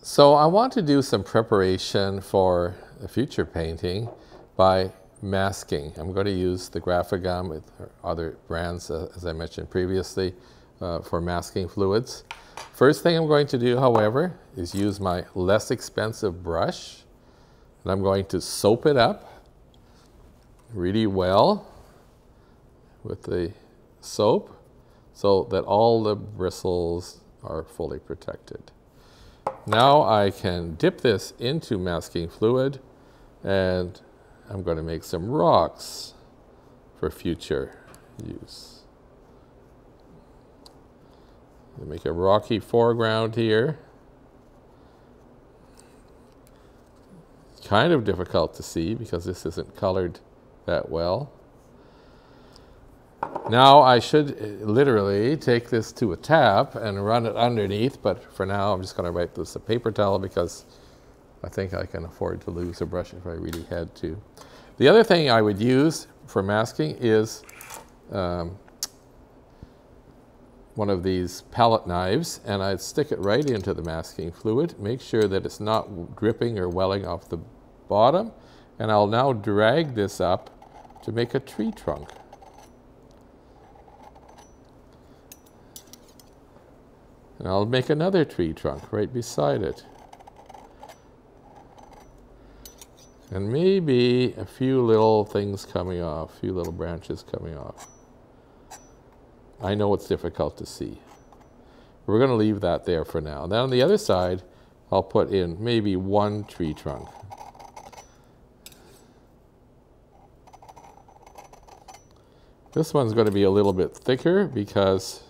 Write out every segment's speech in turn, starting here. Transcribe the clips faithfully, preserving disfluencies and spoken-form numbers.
So I want to do some preparation for a future painting by masking. I'm going to use the Graphic-Gum with other brands, uh, as I mentioned previously, uh, for masking fluids. First thing I'm going to do, however, is use my less expensive brush, and I'm going to soap it up really well with the soap so that all the bristles are fully protected. Now I can dip this into masking fluid, and I'm going to make some rocks for future use. I'll make a rocky foreground here. Kind of difficult to see because this isn't colored that well. Now I should literally take this to a tap and run it underneath, but for now I'm just going to wipe this with a paper towel because I think I can afford to lose a brush if I really had to. The other thing I would use for masking is um, one of these palette knives, and I'd stick it right into the masking fluid, make sure that it's not dripping or welling off the bottom, and I'll now drag this up to make a tree trunk. And I'll make another tree trunk right beside it. And maybe a few little things coming off, a few little branches coming off. I know it's difficult to see. We're going to leave that there for now. Then on the other side, I'll put in maybe one tree trunk. This one's going to be a little bit thicker because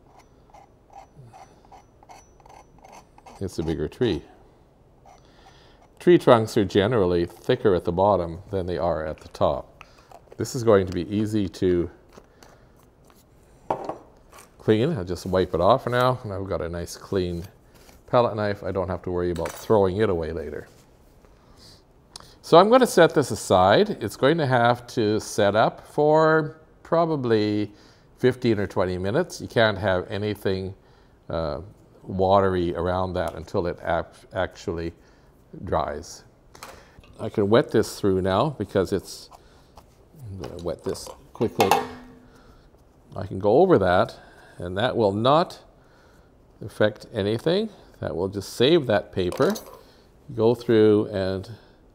it's a bigger tree. Tree trunks are generally thicker at the bottom than they are at the top. This is going to be easy to clean. I'll just wipe it off now, and I've got a nice clean palette knife. I don't have to worry about throwing it away later. So I'm going to set this aside. It's going to have to set up for probably fifteen or twenty minutes. You can't have anything uh, watery around that until it actually dries. I can wet this through now because it's, I'm going to wet this quickly. I can go over that, and that will not affect anything. That will just save that paper. Go through, and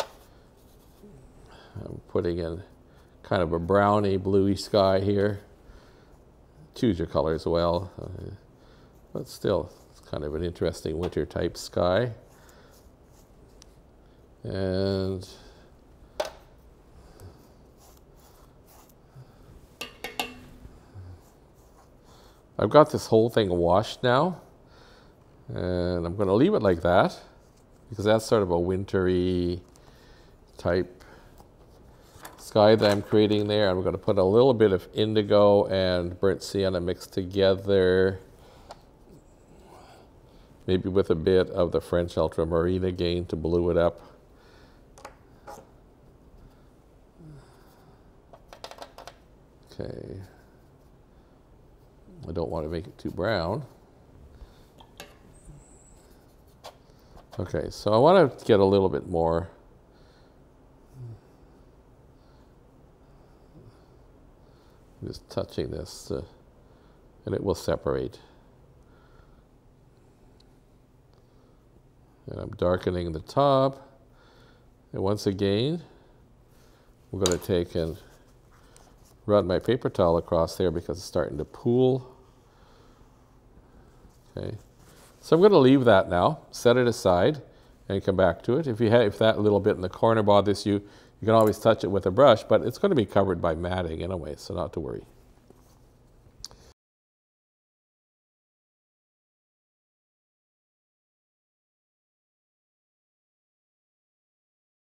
I'm putting in kind of a browny bluey sky here. Choose your color as well, uh, but still it's kind of an interesting winter type sky. And I've got this whole thing washed now, and I'm going to leave it like that because that's sort of a wintry type sky that I'm creating there. I'm going to put a little bit of indigo and burnt sienna mixed together, maybe with a bit of the French ultramarine again to blue it up. Okay, I don't want to make it too brown. Okay, so I want to get a little bit more I'm just touching this uh, and it will separate. And I'm darkening the top, and once again we're going to take and run my paper towel across there because it's starting to pool. Okay, so I'm going to leave that now, set it aside, and come back to it. If you have, if that little bit in the corner bothers you, you can always touch it with a brush, but it's going to be covered by matting anyway, so not to worry.